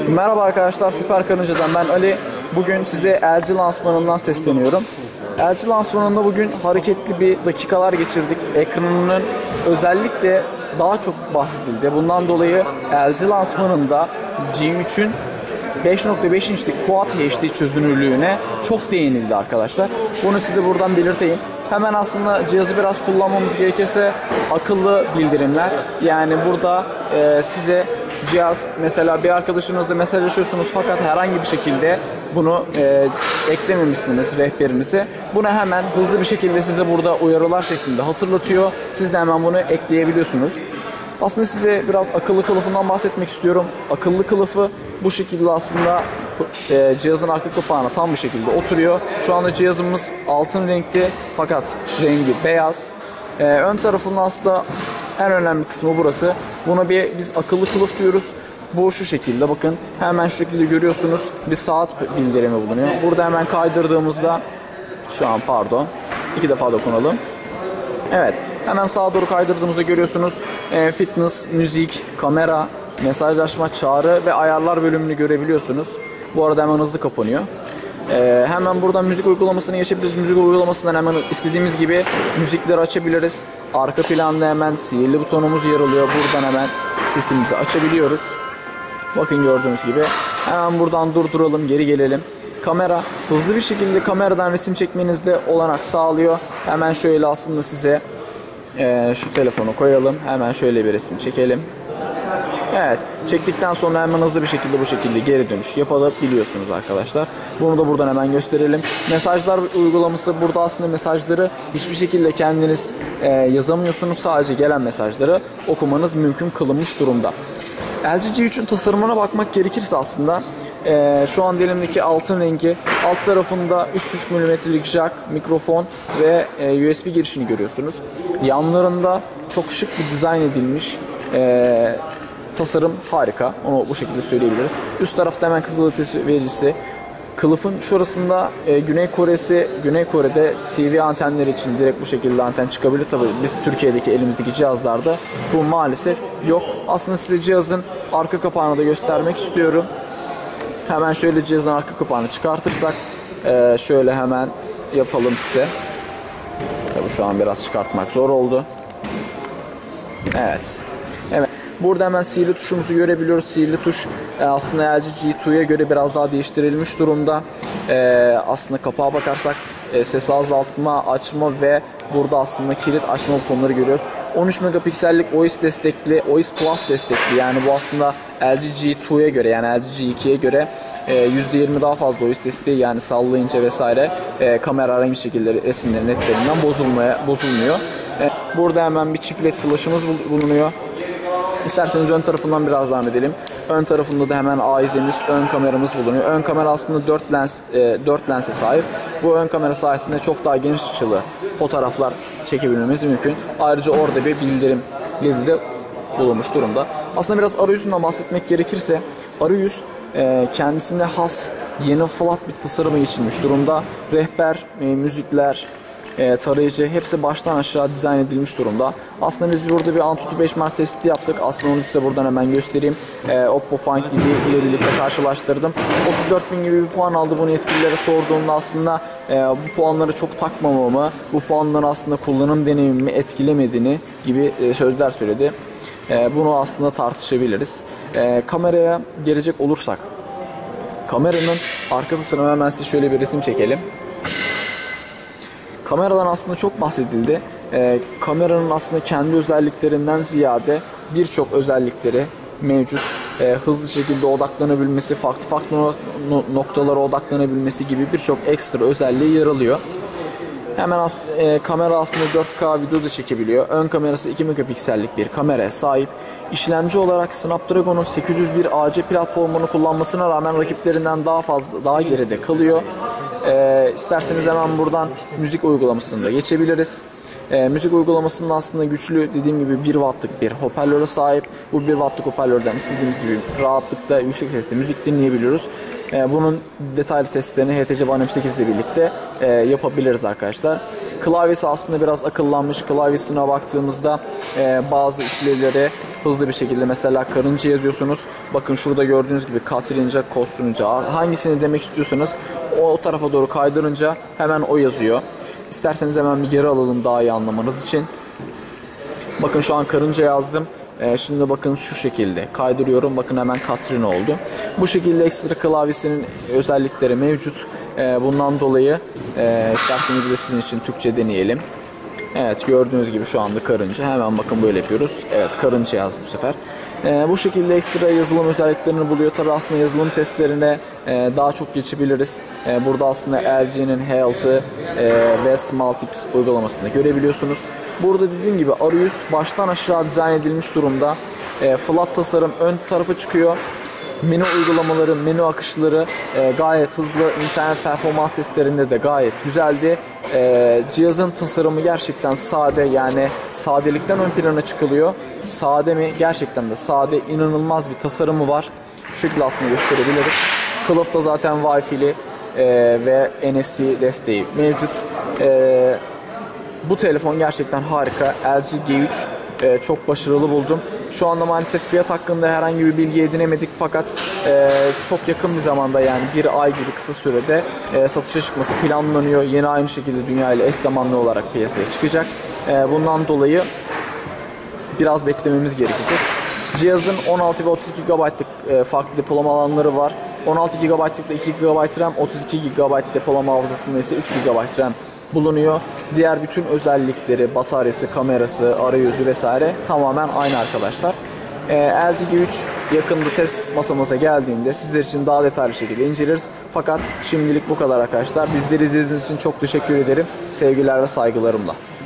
Merhaba arkadaşlar, Süper Karınca'dan ben Ali. Bugün size LG lansmanından sesleniyorum. LG lansmanında bugün hareketli bir dakikalar geçirdik. Ekranının özellikle daha çok bahsedildi. Bundan dolayı LG lansmanında G3'ün 5.5 inçlik Quad HD çözünürlüğüne çok değinildi arkadaşlar. Bunu size buradan belirteyim. Hemen aslında cihazı biraz kullanmamız gerekirse akıllı bildirimler. Yani burada size cihaz, mesela bir arkadaşınızla mesajlaşıyorsunuz fakat herhangi bir şekilde bunu eklememişsiniz rehberinize. Bunu hemen hızlı bir şekilde size burada uyarılar şeklinde hatırlatıyor. Siz de hemen bunu ekleyebiliyorsunuz. Aslında size biraz akıllı kılıfından bahsetmek istiyorum. Akıllı kılıfı bu şekilde aslında cihazın arka kapağına tam bir şekilde oturuyor. Şu anda cihazımız altın renkli fakat rengi beyaz. Ön tarafının aslında en önemli kısmı burası. Buna biz akıllı kılıf diyoruz. Bu şu şekilde, bakın hemen şu şekilde görüyorsunuz, bir saat bildirimi bulunuyor. Burada hemen kaydırdığımızda, şu an pardon, 2 defa dokunalım. Evet, hemen sağa doğru kaydırdığımızda görüyorsunuz fitness, müzik, kamera, mesajlaşma, çağrı ve ayarlar bölümünü görebiliyorsunuz. Bu arada hemen hızlı kapanıyor. Hemen buradan müzik uygulamasını geçebiliriz. Müzik uygulamasından hemen istediğimiz gibi müzikleri açabiliriz. Arka planda hemen sihirli butonumuz yer alıyor. Buradan hemen sesimizi açabiliyoruz. Bakın gördüğünüz gibi. Hemen buradan durduralım, geri gelelim. Kamera, hızlı bir şekilde kameradan resim çekmenizde olanak sağlıyor. Hemen şöyle aslında size şu telefonu koyalım. Hemen şöyle bir resim çekelim. Evet, çektikten sonra hemen hızlı bir şekilde bu şekilde geri dönüş yapabiliyorsunuz arkadaşlar. Bunu da buradan hemen gösterelim. Mesajlar uygulaması, burada aslında mesajları hiçbir şekilde kendiniz yazamıyorsunuz. Sadece gelen mesajları okumanız mümkün kılınmış durumda. LG G3'ün tasarımına bakmak gerekirse aslında şu an elimdeki altın rengi, alt tarafında 3.5 mm'lik jack, mikrofon ve USB girişini görüyorsunuz. Yanlarında çok şık bir dizayn edilmiş tasarım harika. Onu bu şekilde söyleyebiliriz. Üst tarafta hemen kızılötesi vericisi. Kılıfın şurasında Güney Kore'de TV antenleri için direkt bu şekilde anten çıkabilir. Tabii biz Türkiye'deki elimizdeki cihazlarda bu maalesef yok. Aslında size cihazın arka kapağını da göstermek istiyorum. Hemen şöyle cihazın arka kapağını çıkartırsak şöyle hemen yapalım size. Tabii şu an biraz çıkartmak zor oldu. Evet. Evet. Burada hemen sihirli tuşumuzu görebiliyoruz. Sihirli tuş aslında LG G2'ya göre biraz daha değiştirilmiş durumda. Aslında kapağa bakarsak ses azaltma, açma ve burada aslında kilit açma butonları görüyoruz. 13 megapiksellik OIS destekli, OIS Plus destekli, yani bu aslında LG G2'ya göre, yani LG G2'ye göre %20 daha fazla OIS desteği, yani sallayınca vesaire kamera herhangi bir şekilde resimlerin netlerinden bozulmuyor. Burada hemen bir çift led flash'ımız bulunuyor. İsterseniz ön tarafından biraz devam edelim. Ön tarafında da hemen A150 ön kameramız bulunuyor. Ön kamera aslında 4 lense sahip. Bu ön kamera sayesinde çok daha geniş açılı fotoğraflar çekebilmemiz mümkün. Ayrıca orada bir bildirim ledi de bulunmuş durumda. Aslında biraz arayüzünden bahsetmek gerekirse, arayüz kendisine has yeni flat bir tasarıma geçilmiş durumda. Rehber, müzikler, tarayıcı hepsi baştan aşağı dizayn edilmiş durumda. Aslında biz burada bir Antutu 5 Mark testi yaptık. Aslında onu size buradan hemen göstereyim. Oppo Find TV ile birlikte karşılaştırdım. 34.000 gibi bir puan aldı. Bunu yetkililere sorduğumda aslında bu puanları çok takmamamı, bu puanların aslında kullanım deneyimimi etkilemediğini gibi sözler söyledi. Bunu aslında tartışabiliriz. Kameraya gelecek olursak, kameranın arka tasarımı, hemen size şöyle bir resim çekelim. Kameradan aslında çok bahsedildi. Kameranın aslında kendi özelliklerinden ziyade birçok özellikleri mevcut. Hızlı şekilde odaklanabilmesi, farklı noktalara odaklanabilmesi gibi birçok ekstra özelliği yer alıyor. Hemen kamera aslında 4K video da çekebiliyor. Ön kamerası 2 megapiksellik bir kameraya sahip. İşlemci olarak Snapdragon'un 801 AC platformunu kullanmasına rağmen rakiplerinden daha geride kalıyor. İsterseniz hemen buradan müzik uygulamasını da geçebiliriz. Müzik uygulamasının aslında güçlü, dediğim gibi 1 wattlık bir hoparlöre sahip. Bu 1 wattlık hoparlörden istediğimiz gibi rahatlıkla yüksek sesle müzik dinleyebiliyoruz. Bunun detaylı testlerini HTC One M8 ile birlikte yapabiliriz arkadaşlar. Klavyesi aslında biraz akıllanmış. Klavyesine baktığımızda bazı işlevleri hızlı bir şekilde, mesela karınca yazıyorsunuz. Bakın şurada gördüğünüz gibi katrinca, kostrunca, hangisini demek istiyorsanız o tarafa doğru kaydırınca hemen o yazıyor. İsterseniz hemen bir geri alalım daha iyi anlamanız için. Bakın şu an karınca yazdım. Şimdi bakın şu şekilde kaydırıyorum. Bakın hemen Katrin oldu. Bu şekilde ekstra klavyesinin özellikleri mevcut. Bundan dolayı isterseniz bir de sizin için Türkçe deneyelim. Evet, gördüğünüz gibi şu anda karınca. Hemen bakın böyle yapıyoruz. Evet, karınca yazdı bu sefer. Bu şekilde ekstra yazılım özelliklerini buluyor. Tabi aslında yazılım testlerine daha çok geçebiliriz. Burada aslında LG'nin H6 ve SmaltX uygulamasını görebiliyorsunuz. Burada dediğim gibi arayüz baştan aşağı dizayn edilmiş durumda. Flat tasarım ön tarafı çıkıyor. Menü uygulamaları, menü akışları gayet hızlı. İnternet performans testlerinde de gayet güzeldi. Cihazın tasarımı gerçekten sade, yani sadelikten ön plana çıkılıyor. Sade mi? Gerçekten de sade, inanılmaz bir tasarımı var. Şu şekilde aslında gösterebiliriz. Kılıfta zaten Wi-Fi'li ve NFC desteği mevcut. Bu telefon gerçekten harika. LG G3 çok başarılı buldum. Şu anda maalesef fiyat hakkında herhangi bir bilgi edinemedik, fakat çok yakın bir zamanda, yani bir ay gibi kısa sürede satışa çıkması planlanıyor. Yeni aynı şekilde dünya ile eş zamanlı olarak piyasaya çıkacak. Bundan dolayı biraz beklememiz gerekecek. Cihazın 16 ve 32 GB'lık farklı depolama alanları var. 16 GB'lıkta 2 GB RAM, 32 GB depolama hafızasında ise 3 GB RAM bulunuyor. Diğer bütün özellikleri, bataryası, kamerası, arayüzü vesaire tamamen aynı arkadaşlar. LG G3 yakında test masamıza geldiğinde sizler için daha detaylı şekilde inceleriz. Fakat şimdilik bu kadar arkadaşlar. Bizleri izlediğiniz için çok teşekkür ederim. Sevgiler ve saygılarımla.